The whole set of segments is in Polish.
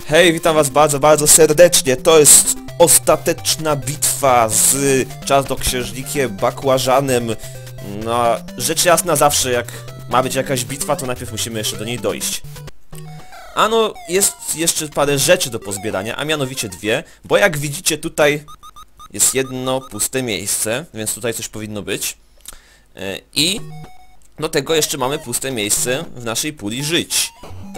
Hej, witam was bardzo, bardzo serdecznie. To jest ostateczna bitwa z czarnoksiężnikiem Bakłażanem. No, rzecz jasna, zawsze jak ma być jakaś bitwa, to najpierw musimy jeszcze do niej dojść. Ano, jest jeszcze parę rzeczy do pozbierania, a mianowicie dwie, bo jak widzicie tutaj jest jedno puste miejsce, więc tutaj coś powinno być. I do tego jeszcze mamy puste miejsce w naszej puli żyć.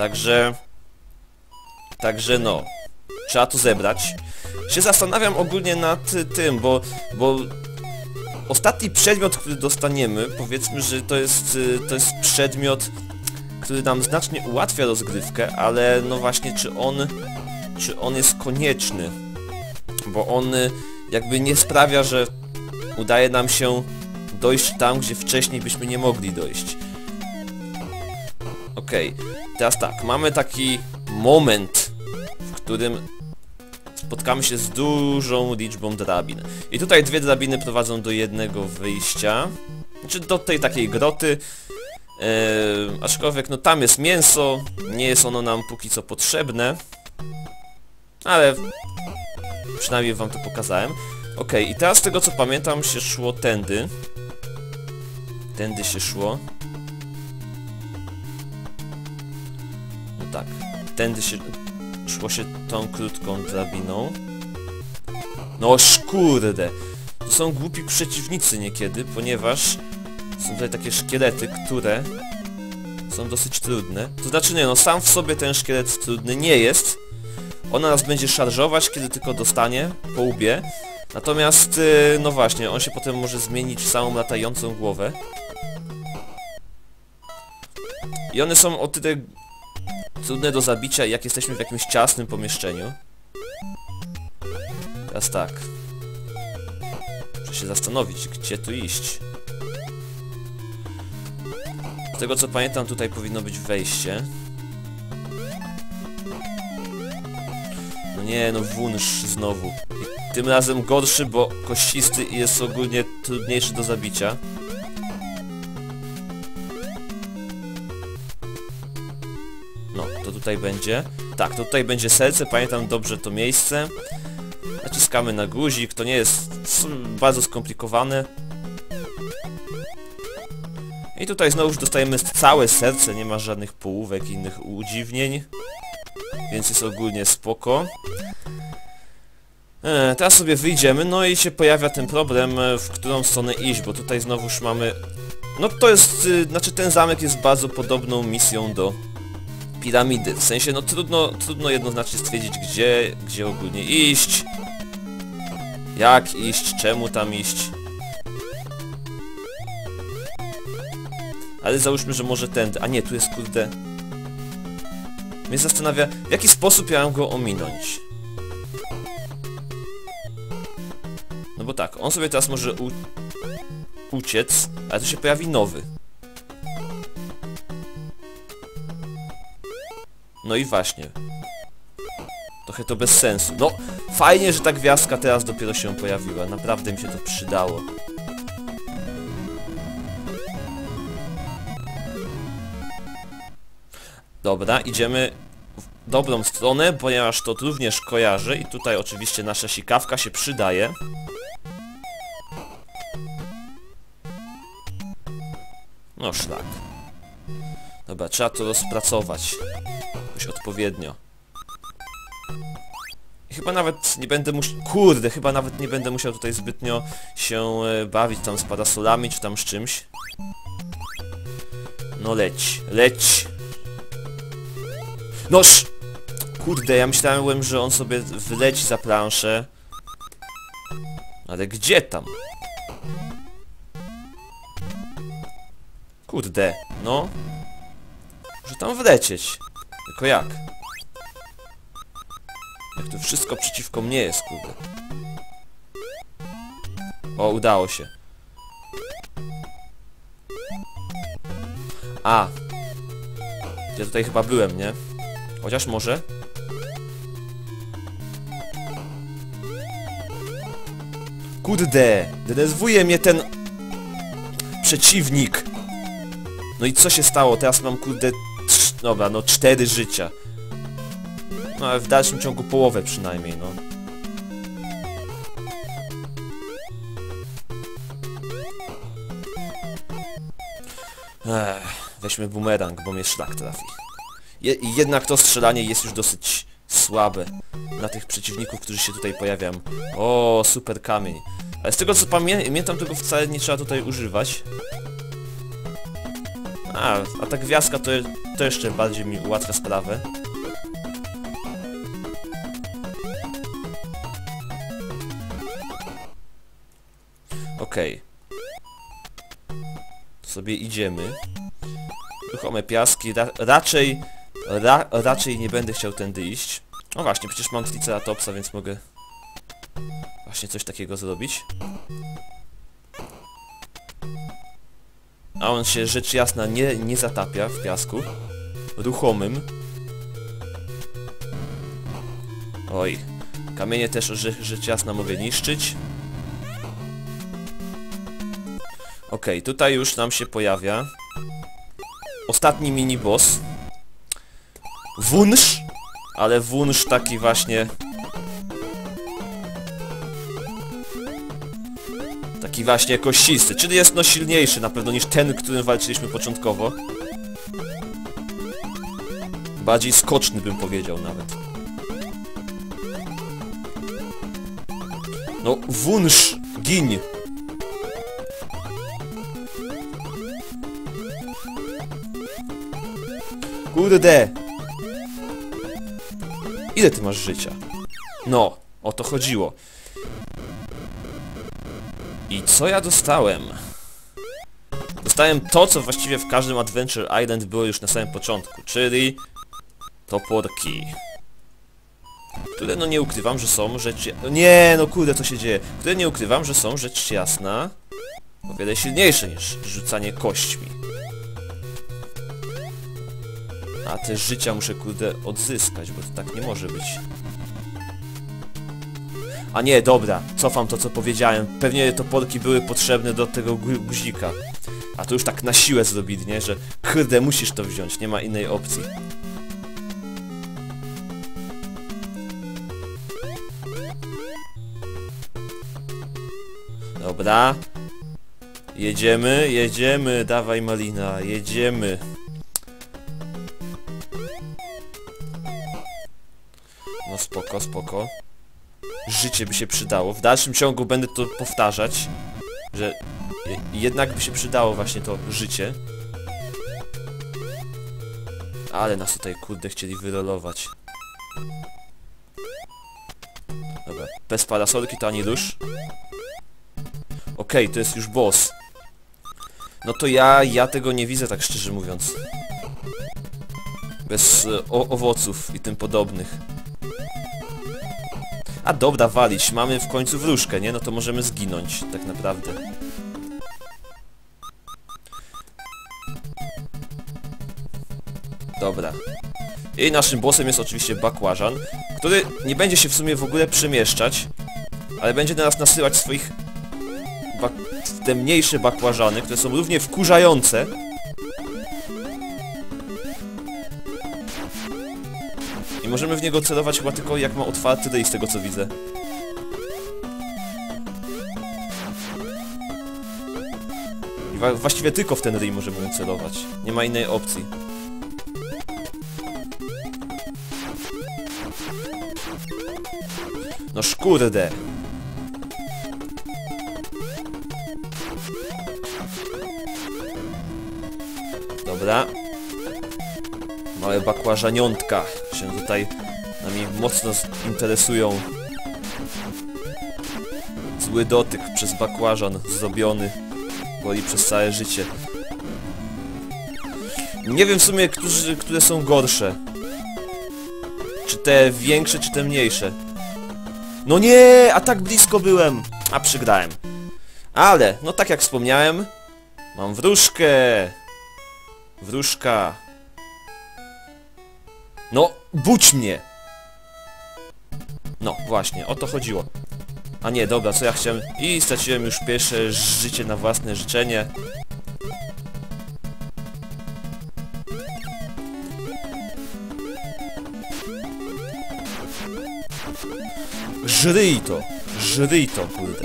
Także no, trzeba to zebrać. Się zastanawiam ogólnie nad tym, bo ostatni przedmiot, który dostaniemy, powiedzmy, że to jest przedmiot, który nam znacznie ułatwia rozgrywkę, ale no właśnie, czy on jest konieczny? Bo on jakby nie sprawia, że udaje nam się dojść tam, gdzie wcześniej byśmy nie mogli dojść. Okej, teraz tak, mamy taki moment, w którym spotkamy się z dużą liczbą drabin. I tutaj dwie drabiny prowadzą do jednego wyjścia, znaczy do tej takiej groty. Aczkolwiek no tam jest mięso, nie jest ono nam póki co potrzebne, ale przynajmniej wam to pokazałem. Okej, i teraz z tego co pamiętam się szło tędy. Tędy się szło. No tak, tędy się szło się tą krótką drabiną. No kurde, to są głupi przeciwnicy niekiedy, ponieważ są tutaj takie szkielety, które są dosyć trudne. To znaczy nie, no sam w sobie ten szkielet trudny nie jest. Ona nas będzie szarżować, kiedy tylko dostanie po łbie. Natomiast, no właśnie, on się potem może zmienić w samą latającą głowę. I one są o tyle trudne do zabicia, jak jesteśmy w jakimś ciasnym pomieszczeniu. Teraz tak. Muszę się zastanowić, gdzie tu iść. Z tego co pamiętam, tutaj powinno być wejście. No nie, no wunsz znowu. I tym razem gorszy, bo kościsty i jest ogólnie trudniejszy do zabicia. No, to tutaj będzie. Tak, to tutaj będzie serce, pamiętam dobrze to miejsce. Naciskamy na guzik, to nie jest bardzo skomplikowane. I tutaj znowu dostajemy całe serce, nie ma żadnych połówek i innych udziwnień. Więc jest ogólnie spoko. Teraz sobie wyjdziemy, no i się pojawia ten problem, w którą stronę iść, bo tutaj znowuż mamy... No to jest, znaczy ten zamek jest bardzo podobną misją do piramidy. W sensie, no trudno jednoznacznie stwierdzić, gdzie ogólnie iść. Jak iść, czemu tam iść. Ale załóżmy, że może tędy. A nie, tu jest kurde... Mnie zastanawia, w jaki sposób ja mam go ominąć. No bo tak, on sobie teraz może uciec, ale tu się pojawi nowy. No i właśnie. Trochę to bez sensu. No, fajnie, że ta gwiazdka teraz dopiero się pojawiła. Naprawdę mi się to przydało. Dobra, idziemy w dobrą stronę, ponieważ to również kojarzę i tutaj oczywiście nasza sikawka się przydaje. No szlak. Dobra, trzeba to rozpracować jakoś odpowiednio. I chyba nawet nie będę musiał... Kurde, chyba nawet nie będę musiał tutaj zbytnio się bawić tam z parasolami czy tam z czymś. No leć, leć! Noż! Kurde, ja myślałem, że on sobie wleci za planszę. Ale gdzie tam? Kurde, no. Muszę tam wlecieć. Tylko jak? Jak to wszystko przeciwko mnie jest, kurde. O, udało się. A! Ja tutaj chyba byłem, nie? Chociaż może? Kurde! Denerwuje mnie ten... przeciwnik! No i co się stało? Teraz mam kurde... Dobra, no 4 życia. No ale w dalszym ciągu połowę przynajmniej, no. Weźmy bumerang, bo mnie szlak trafi. Jednak to strzelanie jest już dosyć słabe na tych przeciwników, którzy się tutaj pojawiają. O, super kamień. Ale z tego co pamiętam, tego wcale nie trzeba tutaj używać. A ta gwiazdka to jeszcze bardziej mi ułatwia sprawę. Okej. Sobie idziemy. Ruchome piaski. Raczej nie będę chciał tędy iść. No właśnie, przecież mam Triceratopsa, więc mogę właśnie coś takiego zrobić. A on się rzecz jasna nie zatapia w piasku ruchomym. Oj. Kamienie też rzecz jasna mogę niszczyć. Okej, tutaj już nam się pojawia ostatni mini-boss. Wunsz, ale wunsz taki właśnie... Taki właśnie kościsty, czyli jest no silniejszy na pewno niż ten, którym walczyliśmy początkowo. Bardziej skoczny bym powiedział nawet. No, wunsz, gin! Kurde! Ile ty masz życia? No, o to chodziło. I co ja dostałem? Dostałem to, co właściwie w każdym Adventure Island było już na samym początku, czyli toporki. Które no nie ukrywam, że są rzecz... Nie, no kurde, co się dzieje? Które nie ukrywam, że są rzecz jasna o wiele silniejsze niż rzucanie kośćmi. A te życia muszę, kurde, odzyskać, bo to tak nie może być. A nie, dobra, cofam to, co powiedziałem. Pewnie toporki były potrzebne do tego guzika. A to już tak na siłę zrobili, nie? Że kurde, musisz to wziąć, nie ma innej opcji. Dobra. Jedziemy, dawaj Malina, jedziemy. No spoko, spoko. Życie by się przydało. W dalszym ciągu będę to powtarzać, że jednak by się przydało właśnie to życie. Ale nas tutaj, kurde, chcieli wyrolować. Dobra, bez parasolki to ani rusz. Okej, to jest już boss. No to ja tego nie widzę, tak szczerze mówiąc. Bez owoców i tym podobnych. A dobra, walić, mamy w końcu wróżkę, nie? No to możemy zginąć, tak naprawdę. Dobra. I naszym bossem jest oczywiście bakłażan, który nie będzie się w sumie w ogóle przemieszczać, ale będzie na nas nasyłać swoich... te mniejsze bakłażany, które są równie wkurzające. I możemy w niego celować chyba tylko jak ma otwarty ryj, z tego co widzę. I właściwie tylko w ten ryj możemy mu celować. Nie ma innej opcji. No szkurde. Dobra. Małe bakłażaniątka się tutaj nami mocno interesują. Zły dotyk przez bakłażan zrobiony. Boli przez całe życie. Nie wiem w sumie, które są gorsze. Czy te większe, czy te mniejsze. No nie, a tak blisko byłem. A przegrałem. Ale, no tak jak wspomniałem, mam wróżkę. Wróżka. No, budź mnie! No, właśnie, o to chodziło. A nie, dobra, co ja chciałem... I straciłem już pierwsze życie na własne życzenie. Żryj to! Żryj to, kurde.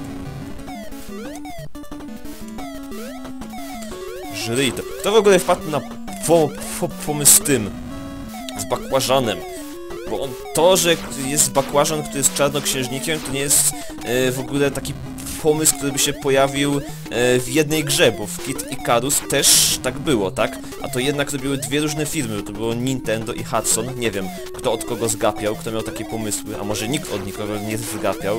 Żryj to. Kto w ogóle wpadł na pomysł z tym? Z bakłażanem. Bo to, że jest bakłażan, który jest czarnoksiężnikiem, to nie jest w ogóle taki pomysł, który by się pojawił w jednej grze, bo w Kid Icarus też tak było, tak? A to jednak to były dwie różne firmy, to było Nintendo i Hudson, nie wiem kto od kogo zgapiał, kto miał takie pomysły, a może nikt od nikogo nie zgapiał.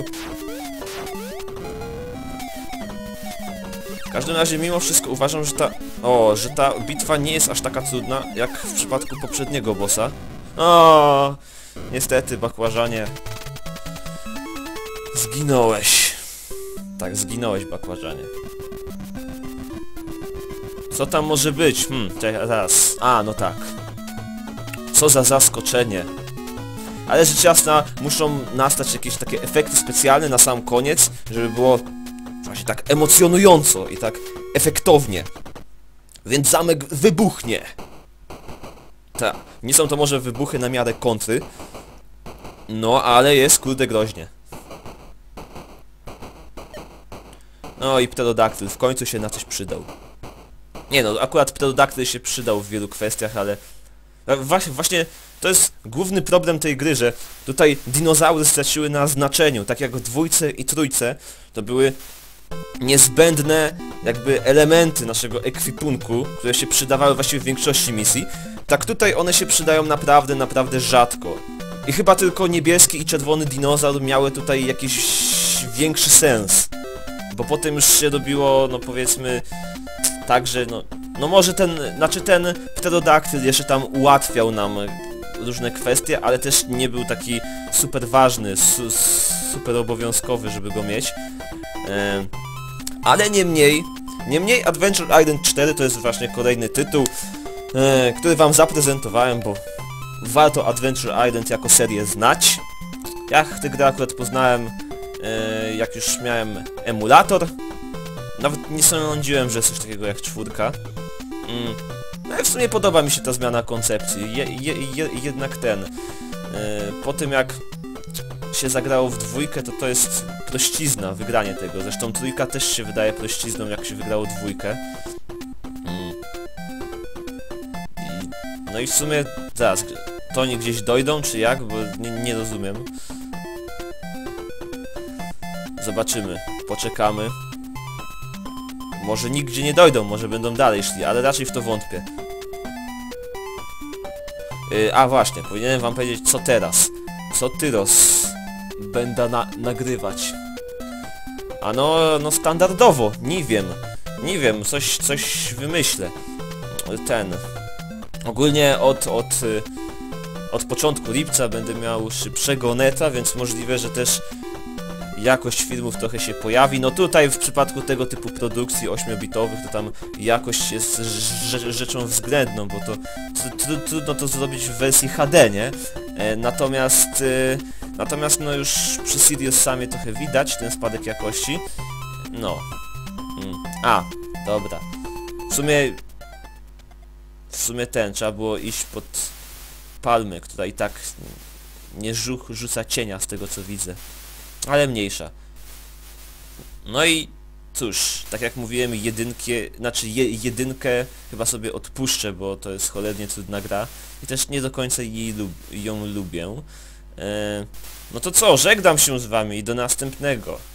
W każdym razie mimo wszystko uważam, że ta bitwa nie jest aż taka trudna, jak w przypadku poprzedniego bossa. O, niestety, bakłażanie. Zginąłeś. Tak, zginąłeś, bakłażanie. Co tam może być? Czekaj, raz. A, no tak. Co za zaskoczenie. Ale rzecz jasna, muszą nastać jakieś takie efekty specjalne na sam koniec, żeby było właśnie tak emocjonująco i tak efektownie. Więc zamek wybuchnie. Tak, nie są to może wybuchy na miarę kontry. No, ale jest kurde groźnie. No i pterodaktyl w końcu się na coś przydał. Nie no, akurat pterodaktyl się przydał w wielu kwestiach, ale... Właśnie to jest główny problem tej gry, że tutaj dinozaury straciły na znaczeniu, tak jak w dwójce i trójce to były niezbędne jakby elementy naszego ekwipunku, które się przydawały właściwie w większości misji. Tak tutaj one się przydają naprawdę, naprawdę rzadko. I chyba tylko niebieski i czerwony dinozaur miały tutaj jakiś większy sens. Bo potem już się robiło, no powiedzmy, tak, że no może ten pterodaktyl jeszcze tam ułatwiał nam różne kwestie, ale też nie był taki super ważny, super obowiązkowy, żeby go mieć. Ale niemniej Adventure Island 4 to jest właśnie kolejny tytuł, który wam zaprezentowałem, bo warto Adventure Island jako serię znać. Ja tę grę akurat poznałem, jak już miałem emulator. Nawet nie sądziłem, że jest coś takiego jak czwórka. No i w sumie podoba mi się ta zmiana koncepcji. Jednak po tym jak się zagrało w dwójkę, to jest prościzna wygranie tego. Zresztą trójka też się wydaje prościzną, jak się wygrało dwójkę. No i w sumie zaraz, to oni gdzieś dojdą, czy jak? Bo nie rozumiem. Zobaczymy, poczekamy. Może nigdzie nie dojdą, może będą dalej szli, ale raczej w to wątpię. A właśnie, powinienem wam powiedzieć co teraz. Co tyros będę nagrywać. A no standardowo, nie wiem, coś wymyślę. Ogólnie od początku lipca będę miał szybszego neta, więc możliwe, że też jakość filmów trochę się pojawi. No tutaj w przypadku tego typu produkcji 8-bitowych to tam jakość jest rzeczą względną, bo to trudno to zrobić w wersji HD, nie? Natomiast no już przy Sirius samie trochę widać ten spadek jakości. No. A, dobra. W sumie trzeba było iść pod palmy, która i tak nie rzuca cienia z tego co widzę. Ale mniejsza. No i cóż, tak jak mówiłem, jedynkę chyba sobie odpuszczę, bo to jest cholernie trudna gra i też nie do końca ją lubię. No to co, żegnam się z wami i do następnego.